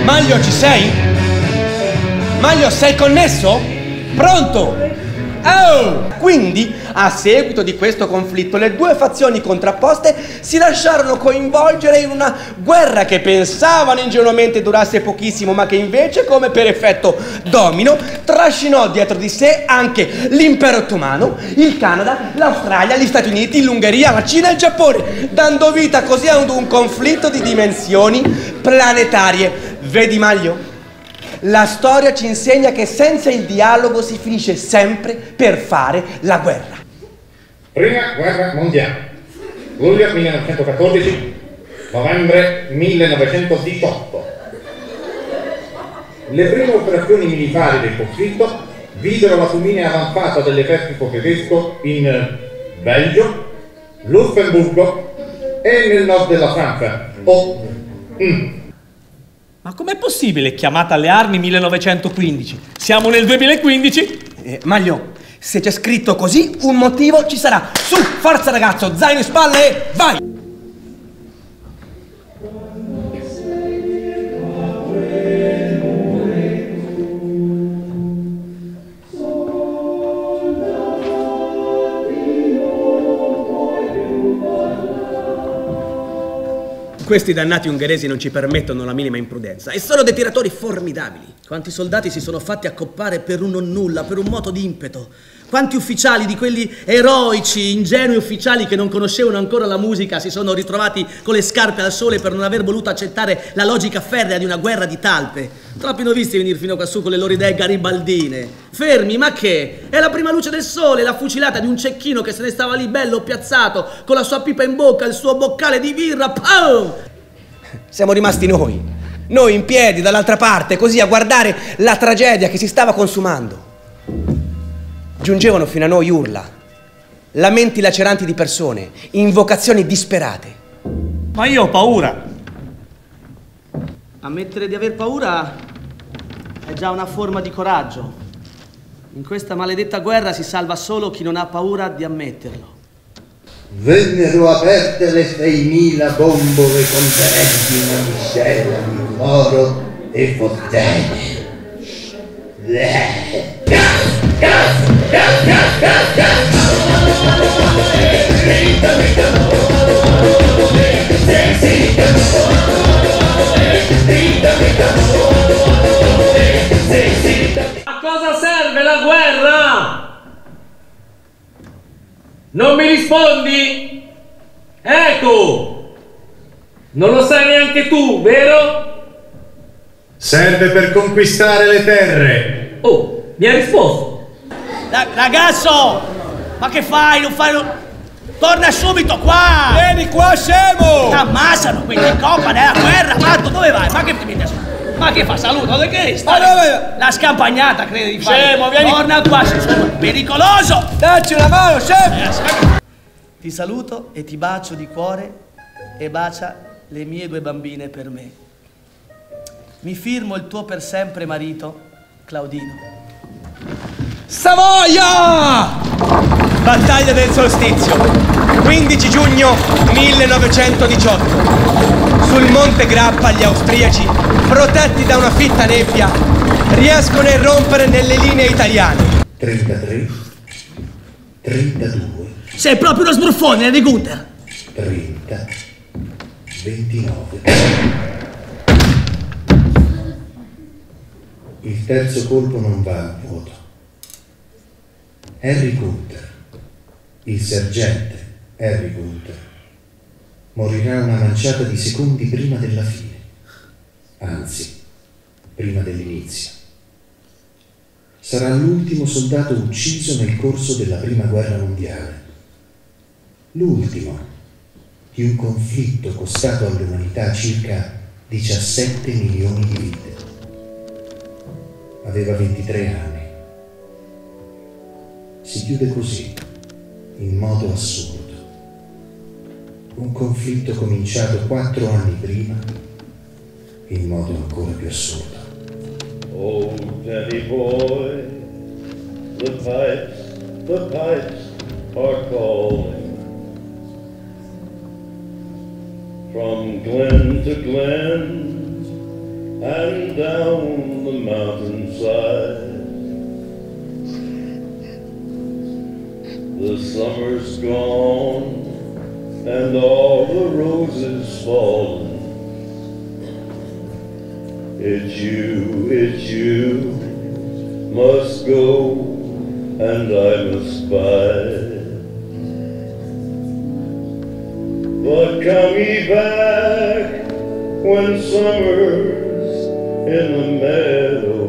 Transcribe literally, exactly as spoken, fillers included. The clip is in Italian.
Maglio, ci sei? Maglio, sei connesso? Pronto? Oh! Quindi, a seguito di questo conflitto, le due fazioni contrapposte si lasciarono coinvolgere in una guerra che pensavano ingenuamente durasse pochissimo, ma che invece, come per effetto domino, trascinò dietro di sé anche l'impero ottomano, il Canada, l'Australia, gli Stati Uniti, l'Ungheria, la Cina e il Giappone, dando vita così a un conflitto di dimensioni planetarie. Vedi, Maglio? La storia ci insegna che senza il dialogo si finisce sempre per fare la guerra. Prima guerra mondiale. Luglio millenovecentoquattordici, novembre millenovecentodiciotto. Le prime operazioni militari del conflitto videro la fulminea avanzata dell'esercito tedesco in Belgio, Lussemburgo e nel nord della Francia. Oh. Mm. Ma com'è possibile chiamata alle armi millenovecentoquindici? Siamo nel duemilaquindici? Eh, Maglio, se c'è scritto così, un motivo ci sarà. Su, forza ragazzo, zaino in spalle e vai! Questi dannati ungheresi non ci permettono la minima imprudenza e sono dei tiratori formidabili. Quanti soldati si sono fatti accoppare per un non nulla, per un moto d'impeto. Quanti ufficiali di quelli eroici, ingenui ufficiali che non conoscevano ancora la musica si sono ritrovati con le scarpe al sole per non aver voluto accettare la logica ferrea di una guerra di talpe. Troppi ne ho visti venire fino qua su con le loro idee garibaldine. Fermi, ma che? È la prima luce del sole, la fucilata di un cecchino che se ne stava lì bello piazzato, con la sua pipa in bocca, il suo boccale di birra. Pum! Siamo rimasti noi, noi in piedi dall'altra parte, così a guardare la tragedia che si stava consumando. Giungevano fino a noi urla, lamenti laceranti di persone, invocazioni disperate. Ma io ho paura. Ammettere di aver paura è già una forma di coraggio. In questa maledetta guerra si salva solo chi non ha paura di ammetterlo. Vennero aperte le seimila bombole contenenti una miscela di oro e fottene. A cosa serve la guerra? Non mi rispondi? Ecco! Non lo sai neanche tu, vero? Serve per conquistare le terre. Oh, mi ha risposto. Ra- ragazzo! Ma che fai? Non fai... Non... Torna subito qua! Vieni qua, scemo! T'ammazzano quelli in coppa nella guerra! Matto, dove vai? Ma che... Ma che fa? Saluto? Dove che stai? Ma dove? La scampagnata, credi di fare? Scemo, vieni... Torna qua, sei pericoloso! Dacci una mano, scemo! Ti saluto e ti bacio di cuore e bacia le mie due bambine per me. Mi firmo il tuo per sempre marito, Claudino. Savoia! Battaglia del solstizio, quindici giugno millenovecentodiciotto. Sul Monte Grappa gli austriaci, protetti da una fitta nebbia, riescono a irrompere nelle linee italiane. trentatré, trentadue. Sei proprio uno sbruffone di Gunther. trenta, ventinove. Il terzo colpo non va a vuoto. Harry Gunther, il sergente Harry Gunther, morirà una manciata di secondi prima della fine, anzi, prima dell'inizio. Sarà l'ultimo soldato ucciso nel corso della prima guerra mondiale. L'ultimo di un conflitto costato all'umanità circa diciassette milioni di vite. Aveva ventitré anni. Si chiude così, in modo assurdo. Un conflitto cominciato quattro anni prima, in modo ancora più assurdo. Oh, Danny boy, the pipes, the pipes are calling. From glen to glen, and down the mountainside. The summer's gone and all the roses fallen. It's you, it's you, must go and I must bide. But come ye back when summer's in the meadow.